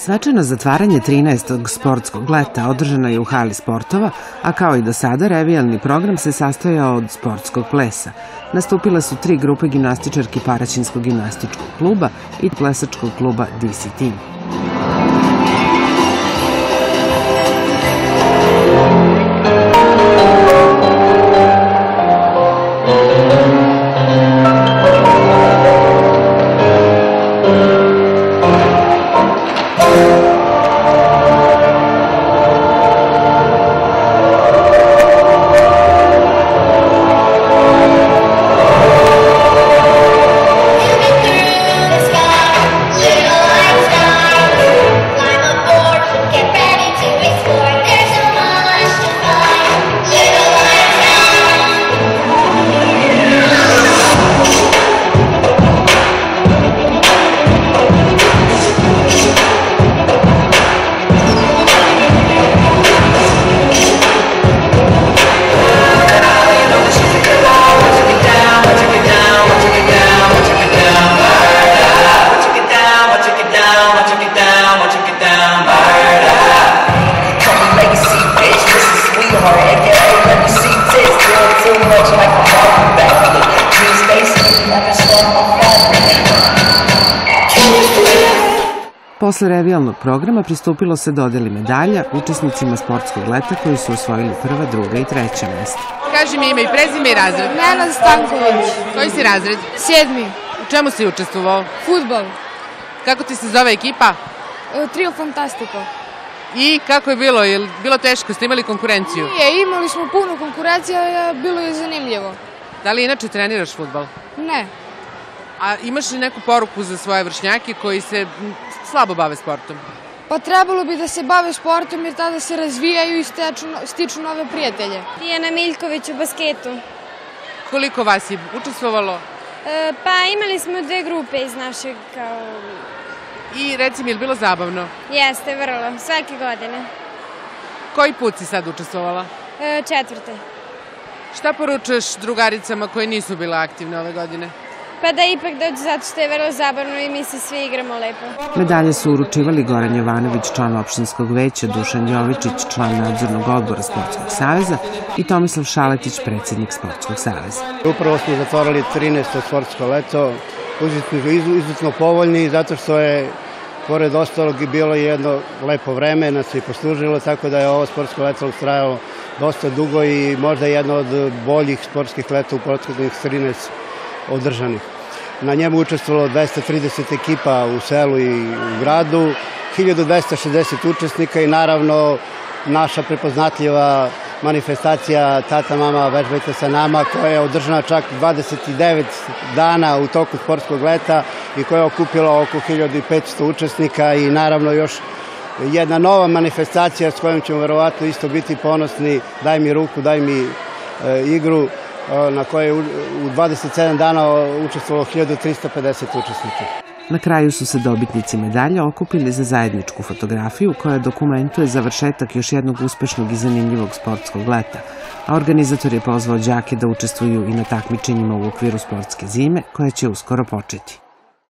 Svečano zatvaranje 13. sportskog leta održano je u hali sportova, a kao i do sada, revijalni program se sastojao od sportskog plesa. Nastupile su 3 grupe gimnastičarki Paraćinskog gimnastičkog kluba i plesačkog kluba DC Team. Posle revijalnog programa pristupilo se dodeli medalja učesnicima sportskog leta koji su osvojili prva, druga i treća mesta. Kaži mi ime i prezime i razred. Nenad Stanković. Koji si razred? 7. U čemu si učestvovao? Fudbal. Kako ti se zove ekipa? Trio Fantastico. I kako je bilo? Je li bilo teško? Ste imali konkurenciju? Nije, imali smo puno konkurencija, bilo je zanimljivo. Da li inače treniraš fudbal? Ne. A imaš li neku poruku za svoje vršnjake koji se slabo bave sportom? Pa trebalo bi da se bave sportom jer tada se razvijaju i stiču nove prijatelje. Tijana Miljković u basketu. Koliko vas je učestvovalo? Pa imali smo 2 grupe iz našeg kao... I reci mi, je li bilo zabavno? Jeste, vrlo, svake godine. Koji put si sad učestvovala? 4. Šta poručuješ drugaricama koje nisu bile aktivne ove godine? Pa da ipak dođu zato što je vrlo zabavno i mi se svi igramo lepo. Medalje su uručivali Goran Jovanović, član opštinskog veća, Dušan Jovičić, član nadzornog odbora Sportskog saveza i Tomislav Šaletić, predsjednik Sportskog saveza. Upravo smo zatvorili 13. sportsko leto. Užasno izuzetno povoljni zato što je, pored ostalog, i bilo jedno lepo vreme, nas je poslužilo, tako da je ovo sportsko leto trajalo dosta dugo i možda jedno od boljih sportskih leta u prethodnih 13 održanih. Na njemu učestvovalo 230 ekipa u selu i u gradu, 1260 učesnika i naravno naša prepoznatljiva manifestacija Tata, mama, vežbajte sa nama, koja je održana čak 29 dana u toku sportskog leta i koja je okupila oko 1500 učesnika i naravno još jedna nova manifestacija s kojom ćemo verovatno isto biti ponosni, Daj mi ruku, daj mi igru, na kojoj je u 27 dana učestvovalo 1350 učesnika. Na kraju su se dobitnici medalja okupili za zajedničku fotografiju koja dokumentuje završetak još jednog uspešnog i zanimljivog sportskog leta, a organizator je pozvao đake da učestvuju i na takmičenjima u okviru sportske zime koja će uskoro početi.